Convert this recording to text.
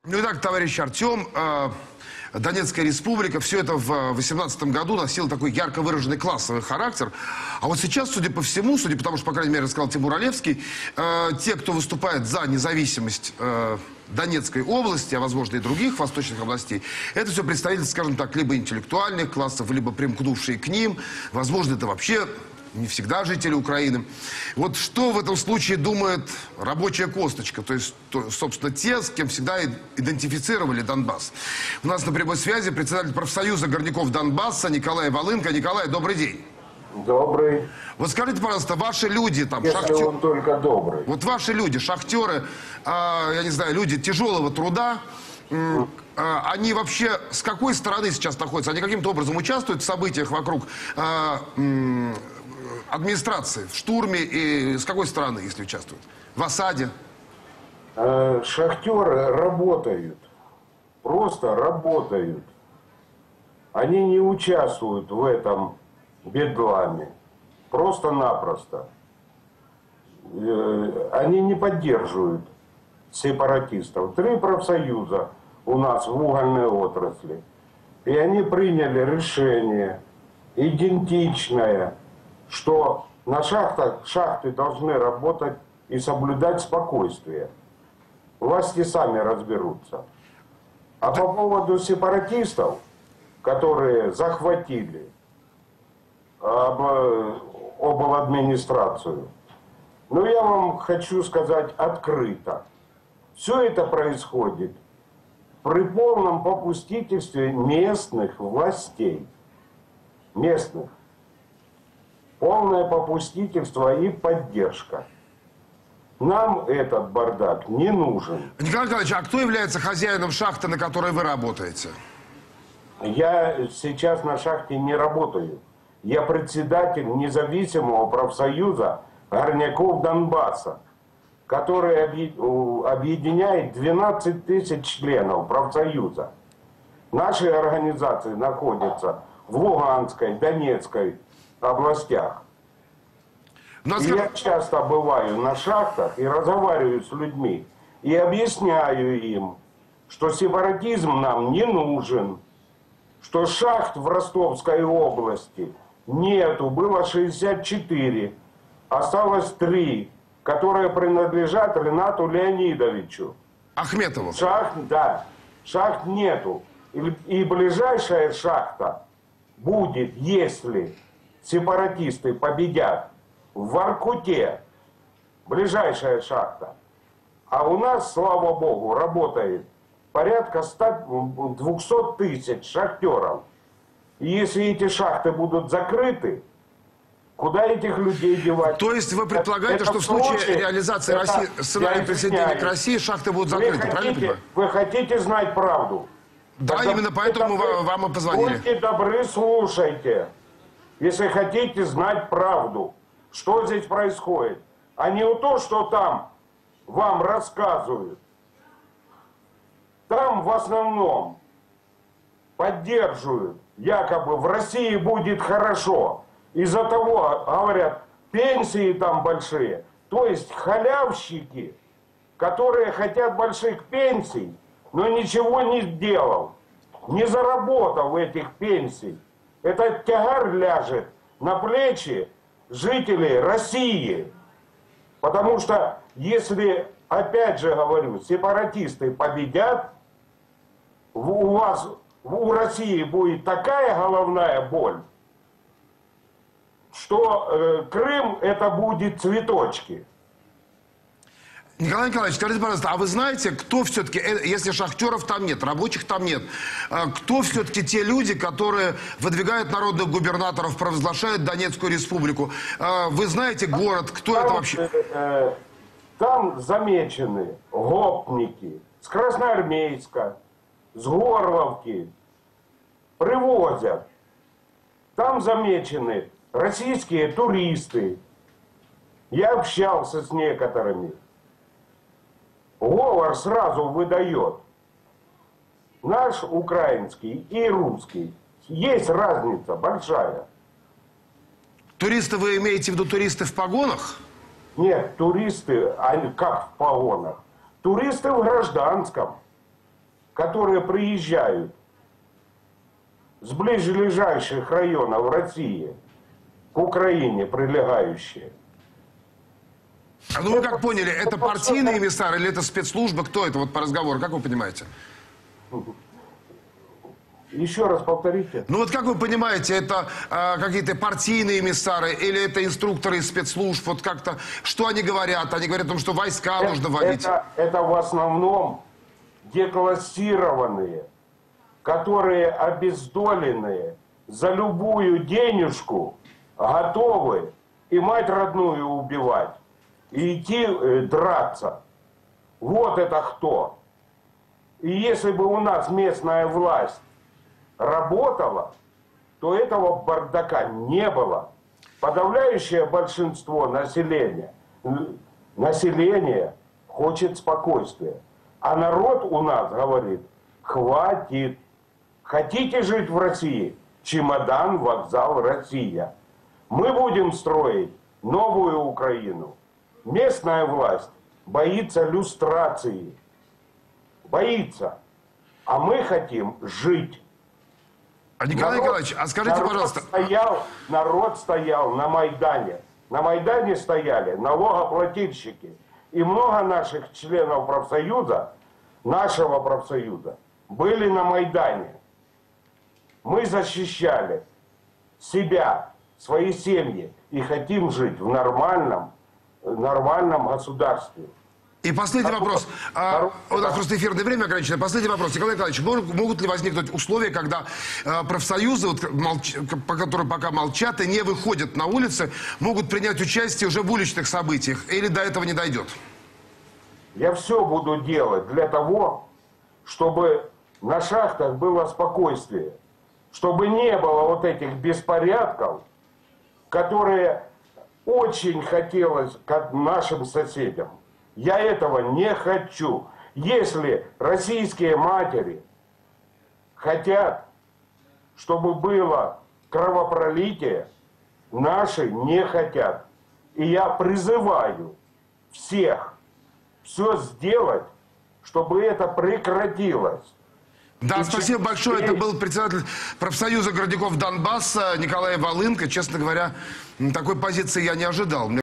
Ну итак, товарищ Артем, Донецкая республика, все это в 2018 году носило такой ярко выраженный классовый характер. А вот сейчас, судя по всему, судя по тому, что, по крайней мере, рассказал Тимур Олевский, те, кто выступает за независимость Донецкой области, а возможно и других восточных областей, это все представители, скажем так, либо интеллектуальных классов, либо примкнувшие к ним. Возможно, это вообще не всегда жители Украины. Вот что в этом случае думает рабочая косточка, то есть, собственно, те, с кем всегда идентифицировали Донбасс. У нас на прямой связи председатель профсоюза горняков Донбасса Николай Волынко. Николай, добрый день. Добрый. Вот скажите, пожалуйста, ваши люди там, если он только добрый. Вот ваши люди, шахтеры, я не знаю, люди тяжелого труда, они вообще с какой стороны сейчас находятся? Они каким-то образом участвуют в событиях вокруг администрации, в штурме, и с какой стороны, если участвуют? В осаде? Шахтеры работают. Просто работают. Они не участвуют в этом бедламе. Просто-напросто. Они не поддерживают сепаратистов. 3 профсоюза у нас в угольной отрасли. И они приняли решение идентичное, что на шахтах шахты должны работать и соблюдать спокойствие. Власти сами разберутся. А по поводу сепаратистов, которые захватили обладминистрацию, ну я вам хочу сказать открыто. Все это происходит при полном попустительстве местных властей. Местных. Полное попустительство и поддержка. Нам этот бардак не нужен. Николай Николаевич, а кто является хозяином шахты, на которой вы работаете? Я сейчас на шахте не работаю. Я председатель независимого профсоюза горняков Донбасса, который объединяет 12 тысяч членов профсоюза. Наши организации находятся в Луганской, Донецкой областях. Я часто бываю на шахтах и разговариваю с людьми. И объясняю им, что сепаратизм нам не нужен. Что шахт в Ростовской области нету. Было 64. Осталось 3, которые принадлежат Ренату Леонидовичу. Ахметову? Шахт, да. Шахт нету. И ближайшая шахта будет, если сепаратисты победят, в Воркуте. Ближайшая шахта. А у нас, слава богу, работает порядка 200 тысяч шахтеров. И если эти шахты будут закрыты, куда этих людей девать? То есть вы предполагаете, что в случае реализации сценария присоединения к России шахты будут закрыты, правильно? Вы хотите знать правду? Да, именно поэтому вам и позвонили. Будьте добры, слушайте. Если хотите знать правду, что здесь происходит, а не то, что там вам рассказывают. Там в основном поддерживают, якобы в России будет хорошо. Из-за того, говорят, пенсии там большие. То есть халявщики, которые хотят больших пенсий, но ничего не сделал, не заработал этих пенсий. Этот тягар ляжет на плечи жителей России. Потому что если, опять же говорю, сепаратисты победят, у России будет такая головная боль, что Крым это будет цветочки. Николай Николаевич, скажите, пожалуйста, а вы знаете, кто все-таки, если шахтеров там нет, рабочих там нет, кто все-таки те люди, которые выдвигают народных губернаторов, провозглашают Донецкую республику? Вы знаете город, кто там, это вообще? Там замечены гопники с Красноармейска, с Горловки, привозят. Там замечены российские туристы. Я общался с некоторыми. Говор сразу выдает. Наш украинский и русский. Есть разница большая. Туристы, вы имеете в виду туристы в погонах? Нет, туристы, они как в погонах. Туристы в гражданском. которые приезжают с ближайших районов России к Украине прилегающие. Ну вы как поняли, это партийные эмиссары или это спецслужбы? Кто это вот по разговору? Как вы понимаете? Еще раз повторите. Ну вот как вы понимаете, это какие-то партийные эмиссары или это инструкторы из спецслужб? Вот как-то, что они говорят? Они говорят о том, что войска нужно вводить. Это в основном деклассированные, которые обездоленные, за любую денежку готовы и мать родную убивать, и идти драться. Вот это кто. И если бы у нас местная власть работала, то этого бардака не было. Подавляющее большинство населения хочет спокойствия. А народ у нас говорит: хватит. Хотите жить в России? Чемодан, вокзал, Россия. Мы будем строить новую Украину. Местная власть боится люстрации. Боится. А мы хотим жить. А Николай Николаевич, а скажите, пожалуйста... Народ стоял на Майдане. На Майдане стояли налогоплательщики. И много наших членов профсоюза, нашего профсоюза, были на Майдане. Мы защищали себя, свои семьи и хотим жить в нормальном государстве. И последний вопрос. У нас просто эфирное время ограничено. Последний вопрос. Николай Николаевич, могут ли возникнуть условия, когда профсоюзы, которые пока молчат и не выходят на улицы, могут принять участие уже в уличных событиях? Или до этого не дойдет? Я все буду делать для того, чтобы на шахтах было спокойствие. Чтобы не было вот этих беспорядков, которые очень хотелось как нашим соседям. Я этого не хочу. Если российские матери хотят, чтобы было кровопролитие, наши не хотят. И я призываю всех все сделать, чтобы это прекратилось. Да, спасибо большое. Это был председатель профсоюза городников Донбасса Николай Волынко. Честно говоря, такой позиции я не ожидал.